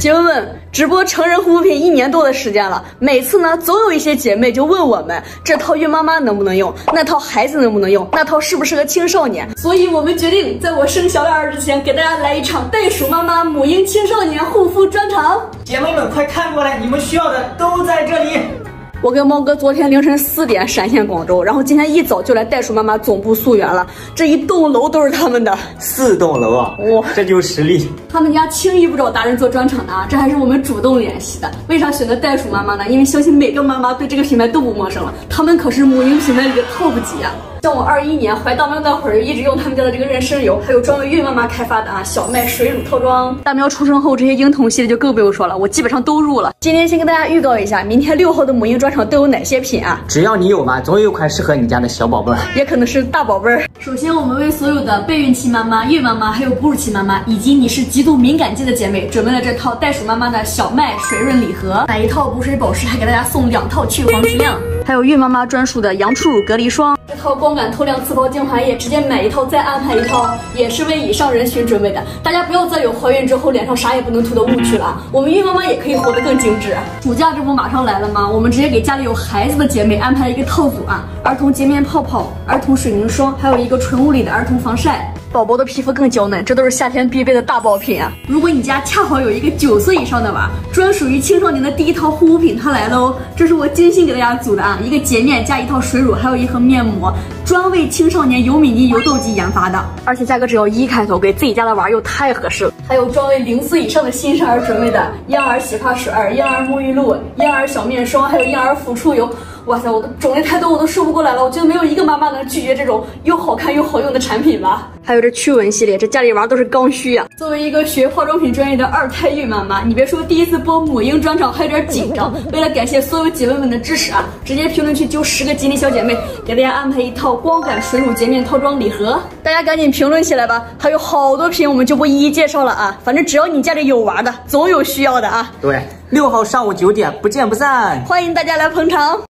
姐妹们，直播成人护肤品1年多的时间了，每次呢，总有一些姐妹就问我们，这套孕妈妈能不能用，那套孩子能不能用，那套适不适合青少年？所以我们决定在我生小2儿之前，给大家来一场袋鼠妈妈母婴青少年护肤专场。 姐妹们，快看过来，你们需要的都在这里。 我跟猫哥昨天凌晨4点闪现广州，然后今天一早就来袋鼠妈妈总部溯源了。这一栋楼都是他们的 ，4栋楼啊！哇，这就是实力。他们家轻易不找达人做专场的啊，这还是我们主动联系的。为啥选择袋鼠妈妈呢？因为相信每个妈妈对这个品牌都不陌生了，他们可是母婴品牌里的 top 级啊。像我21年怀大喵那会儿，一直用他们家的这个妊娠油，还有专为孕妈妈开发的小麦水乳套装。大喵出生后，这些婴童系列就更不用说了，我基本上都入了。今天先跟大家预告一下，明天6号的母婴专场都有哪些品啊？ 只要你有嘛，总有一款适合你家的小宝贝儿， 也可能是大宝贝儿。首先，我们为所有的备孕期妈妈、孕妈妈，还有哺乳期妈妈，以及你是极度敏感肌的姐妹，准备了这套袋鼠妈妈的小麦水润礼盒。买一套补水保湿，还给大家送2套去黄去亮，还有孕妈妈专属的羊初乳隔离霜。这套光感透亮刺胞精华液，直接买一套再安排一套，也是为以上人群准备的。大家不要再有怀孕之后脸上啥也不能涂的误区了啊！我们孕妈妈也可以活得更精致。暑假这不马上来了吗？我们直接给家里有孩子的姐妹安排了一个套组啊，儿童洁面泡泡、儿童水凝霜，还有一个纯物理的儿童防晒。宝宝的皮肤更娇嫩，这都是夏天必备的大爆品啊！如果你家恰好有一个9岁以上的娃，专属于青少年的第一套护肤品它来了哦！这是我精心给大家组的啊，一个洁面加一套水乳，还有一盒面膜，专为青少年油敏肌、油痘肌研发的，而且价格只要1开头，给自己家的娃又太合适了。还有专为0岁以上的新生儿准备的婴儿洗发水、婴儿沐浴露、婴儿小面霜，还有婴儿抚触油。哇塞，我的种类太多，我都说不过来了。我觉得没有一个妈妈能拒绝这种又好看又好用的产品吧。还有这驱蚊系列，这家里娃都是刚需呀。作为一个学化妆品专业的2胎孕妈妈，你别说第一次播母婴专场还有点紧张。为了感谢所有姐妹们的支持啊，直接评论区揪10个吉利小姐妹，给大家安排一套光感水乳洁面套装礼盒。大家赶紧评论起来吧，还有好多品我们就不一一介绍了啊。反正只要你家里有娃的，总有需要的啊。 对，6号上午9点，不见不散。 欢迎大家来捧场。